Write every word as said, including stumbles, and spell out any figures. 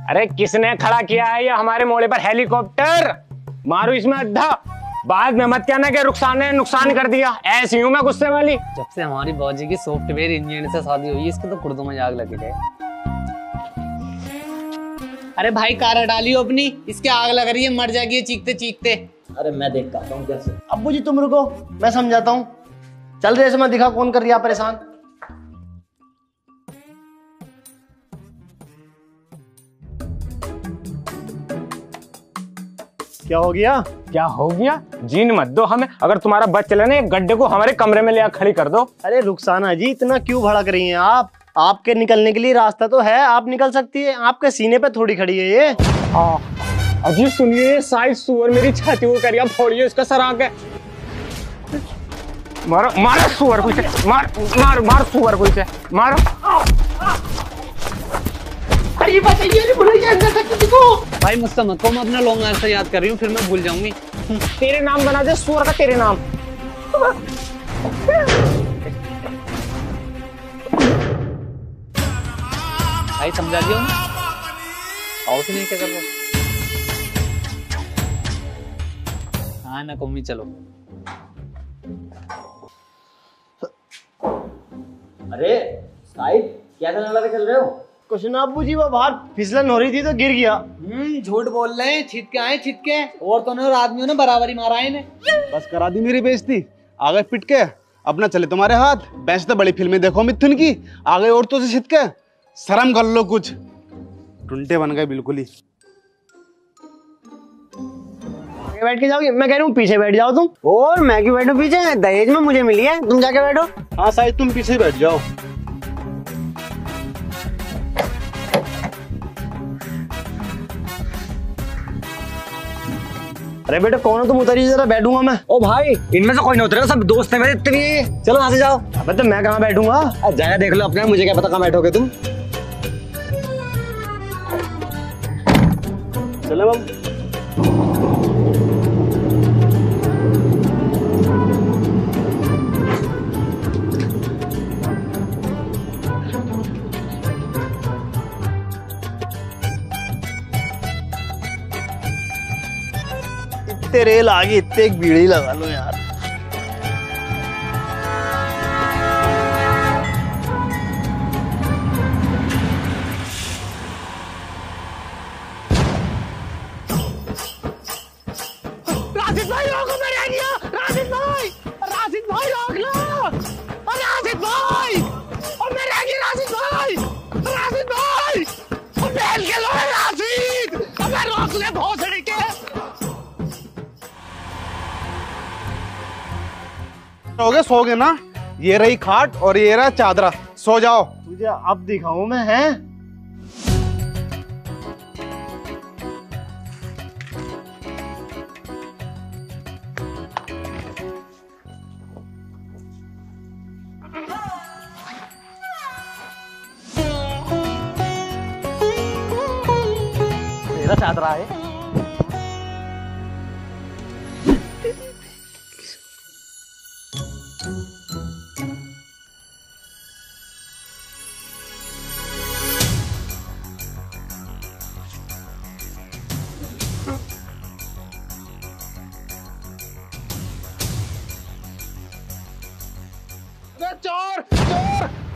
अरे किसने खड़ा किया है ये हमारे मोड़े पर हेलीकॉप्टर? मारो इसमें अड्डा। बाद में मत कहना कि रुखसान ने नुकसान कर दिया। ऐसी हूं मैं गुस्से वाली। जब से हमारी बौजी की सॉफ्टवेयर इंजीनियर से शादी हुई, इसके तो कुर्दों में आग लगी है। अरे भाई कार डालियो अपनी, इसके आग लग रही है, मर जाएगी चीखते चीखते। अरे मैं देख आता हूँ कैसे। अब्बू जी तुम रुको, मैं समझाता हूँ। चल रहे में दिखा कौन कर रहा परेशान। क्या हो गया? क्या हो गया? जीन मत दो हमें। अगर तुम्हारा बस चले ना, गड्ढे को हमारे कमरे में ले खड़ी कर दो। अरे रुखसाना जी इतना क्यों भड़क रही हैं आप? आपके निकलने के लिए रास्ता तो है, आप निकल सकती है। आपके सीने पे थोड़ी खड़ी है ये। अजी सुनिए, ये साइज सुअर मेरी छाती को करिया फोड़िए इसका सर आके। मारो मारो सुअर को, मार मार मार सुअर को, मारो। अरे बताइए नहीं भूल गया अंदर तक किसी को। भाई मुझसे मत को, मैं अपना लॉन्ग आंसर याद कर रही हूँ, फिर मैं भूल जाऊंगी। तेरे नाम बना दे सुअर का, तेरे नाम। भाई समझा दियो ना, आओ से नहीं क्या कर रहा। हाँ ना कौमी, चलो। अरे साहिब क्या करने लगे चल रहे हो? कुछ ना अब्बू जी, वो बाहर फिसलन हो रही थी तो गिर गया। हम्म झूठ बोल रहे हैं, छिटके आए छिटके। औरतों ने और आदमियों ने बराबरी मारा है इन्हें। बस करा दी मेरी बेइज्जती। आ गए पिट के, अपना चले तुम्हारे हाथ। बेंच तो बड़ी फिल्में देखो मिथुन की, आ गए औरतों से छिटके। शर्म कर लो कुछ, टुंटे बन गए बिल्कुल ही। आगे बैठ के जाओगी? मैं कह रहा हूँ पीछे बैठ जाओ तुम। और मैं क्यों बैठू पीछे? दहेज में मुझे मिली है, तुम जाके बैठो। हाँ साहिब तुम पीछे बैठ जाओ। अरे बेटा कौन हो तुम? उतरिए जरा, बैठूंगा मैं। ओ भाई इनमें से कोई नहीं उतरेगा, सब दोस्त है मेरे इतने। चलो यहाँ से जाओ। अबे तो मैं कहाँ बैठूंगा? जगह देख लो अपने, मुझे क्या पता कहाँ बैठोगे तुम। चलो बाबू। इतने रेल आगे, इतने एक बीड़ी लगा लो यार। राशिद भाई रोको, मैं रह गया। राशिद भाई, राशिद भाई रोक लो। राशिद भाई, और मैं रह गया। राशिद भाई, राशिद भाई, और बैठ के लो राशिद। अब मैं रोक ले भोसड़ी के। सोगे सोगे ना, ये रही खाट और ये रहा चादरा, सो जाओ। तुझे अब दिखाऊं मैं, हैं? मेरा चादरा है। चोर चोर